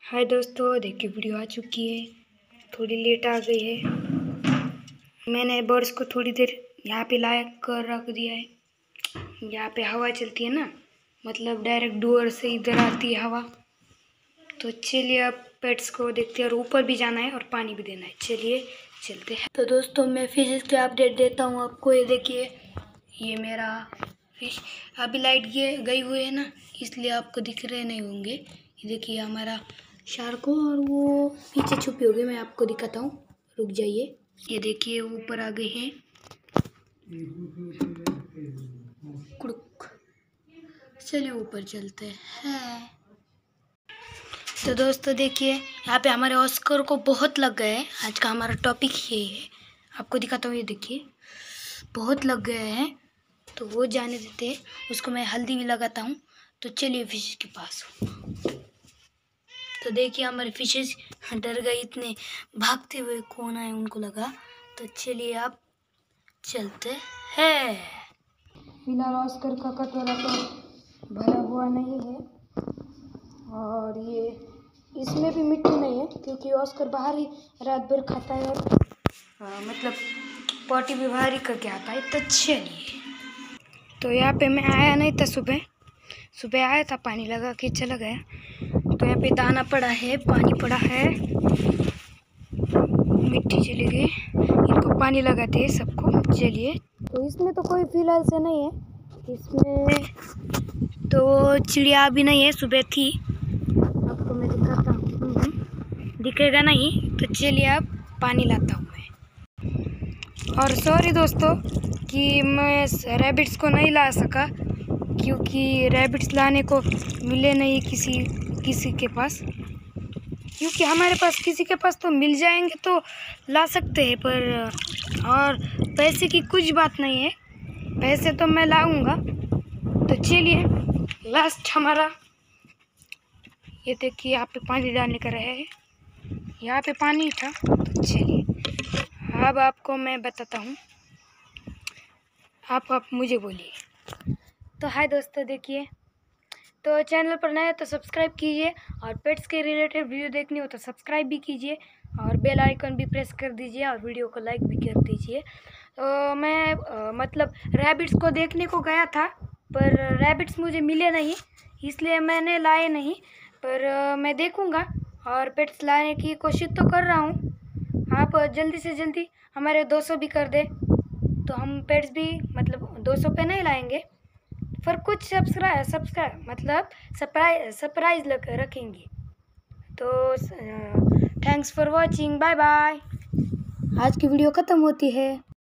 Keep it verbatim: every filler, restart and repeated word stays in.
हाय दोस्तों, देखिए वीडियो आ चुकी है। थोड़ी लेट आ गई है। मैंने बर्ड्स को थोड़ी देर यहाँ पे ला कर रख दिया है। यहाँ पे हवा चलती है ना, मतलब डायरेक्ट डोर से इधर आती है हवा। तो चलिए अब पेट्स को देखते हैं, और ऊपर भी जाना है और पानी भी देना है। चलिए चलते हैं। तो दोस्तों मैं फिशेस के अपडेट देता हूँ आपको। ये देखिए, ये मेरा फिश अभी लाइट गई हुई है ना, इसलिए आपको दिख रहे नहीं होंगे। ये देखिए हमारा शार्क को, और वो पीछे छुपे हो गए। मैं आपको दिखाता हूँ, रुक जाइए। ये देखिए ऊपर आ गए हैं। कुड़ुक। चलिए ऊपर चलते हैं। तो दोस्तों देखिए, यहाँ पे हमारे ऑस्कर को बहुत लग गए हैं। आज का हमारा टॉपिक ये है, आपको दिखाता हूँ। ये देखिए बहुत लग गए हैं, तो वो जाने देते हैं। उसको मैं हल्दी भी लगाता हूँ। तो चलिए फिश के पास। तो देखिए हमारे फिशेस डर गए, इतने भागते हुए कौन आए उनको लगा। तो चलिए आप चलते हैं। फिलहाल ऑस्कर का कटोरा तो भरा हुआ नहीं है, और ये इसमें भी मिट्टी नहीं है, क्योंकि ऑस्कर बाहर ही रात भर खाता है, और आ, मतलब पॉटी भी बाहर ही करके आता है। तो चलिए, तो यहाँ पे मैं आया नहीं था। सुबह सुबह आया था, पानी लगा के चला गया। तो यहाँ पे दाना पड़ा है, पानी पड़ा है, मिट्टी चली गई। इनको पानी लगाते हैं सबको। चलिए, तो इसमें तो कोई फिलहाल से नहीं है। इसमें तो चिड़िया भी नहीं है, सुबह थी। आपको मैं दिखाता हूँ, दिखेगा नहीं। तो चलिए अब पानी लाता हूँ मैं। और सॉरी दोस्तों कि मैं रैबिट्स को नहीं ला सका, क्योंकि रैबिट्स लाने को मिले नहीं किसी किसी के पास। क्योंकि हमारे पास किसी के पास तो मिल जाएंगे तो ला सकते हैं, पर और पैसे की कुछ बात नहीं है। पैसे तो मैं लाऊंगा। तो चलिए लास्ट हमारा, ये देखिए यहाँ पे पानी डालने का रहा है। यहाँ पे पानी था। तो चलिए अब आपको मैं बताता हूँ, आप आप मुझे बोलिए। तो हाय दोस्तों, देखिए, तो चैनल पर नए तो सब्सक्राइब कीजिए, और पेट्स के रिलेटेड वीडियो देखनी हो तो सब्सक्राइब भी कीजिए, और बेल आइकन भी प्रेस कर दीजिए, और वीडियो को लाइक भी कर दीजिए। तो मैं आ, मतलब रैबिट्स को देखने को गया था, पर रैबिट्स मुझे मिले नहीं, इसलिए मैंने लाए नहीं। पर आ, मैं देखूँगा और पेट्स लाने की कोशिश तो कर रहा हूँ। आप जल्दी से जल्दी हमारे दो सौ भी कर दे, तो हम पेट्स भी मतलब दो सौ पे नहीं लाएंगे, पर कुछ सब्सक्राइब सब्सक्राइब मतलब सरप्राइज सरप्राइज रखेंगे। तो thanks for watching, bye bye. आज की वीडियो ख़त्म होती है।